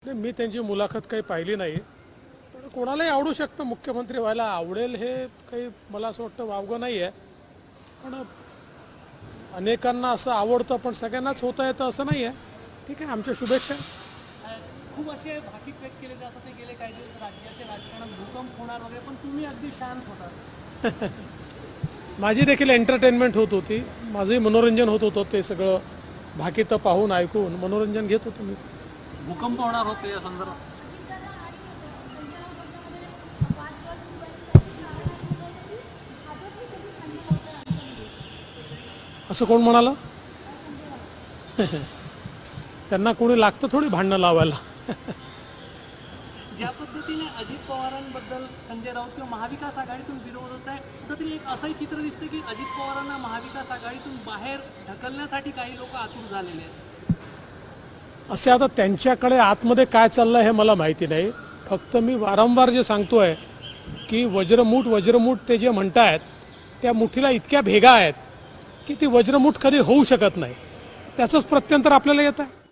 नाही, मी त्यांची मुलाखत काही पाहिली नाही, पण कोणालाही आवडू शकतं, मुख्यमंत्री व्हायला आवडेल हे काही मला असं वाटतं वावगं नाही आहे. पण अनेकांना असं आवडतं, पण सगळ्यांनाच होता येतं असं नाही आहे. ठीक आहे, आमच्या शुभेच्छा. खूप असे भाकीत व्यक्त केले जात होते गेले काही दिवस राज्याचे राजकारणात भूकंप होणार वगैरे, पण तुम्ही अगदी शांत होता. माझी देखील एंटरटेनमेंट होत होती, माझंही मनोरंजन होत होतं. ते सगळं भाकीतं पाहून ऐकून मनोरंजन घेत होतो मी. भूकंप होणार होते या संदर्भात असं कोण म्हणालं? त्यांना कोणी लागतं थोडी भांडणं लावायला. ज्या पद्धतीने अजित पवारांबद्दल संजय राऊत किंवा महाविकास आघाडीतून विरोध होत आहे, कुठंतरी एक असंही चित्र दिसतं की अजित पवारांना महाविकास आघाडीतून बाहेर ढकलण्यासाठी काही लोक आतुर झालेले आहेत. असे आता त्यांच्याकडे आतमध्ये काय चाललं हे मला माहिती नाही. फक्त मी वारंवार जे सांगतोय की वज्रमूठ ते जे म्हणतायत त्या मुठीला इतक्या भेगा आहेत की ती वज्रमूठ कधी होऊ शकत नाही. त्याचंच प्रत्यंतर आपल्याला येत आहे.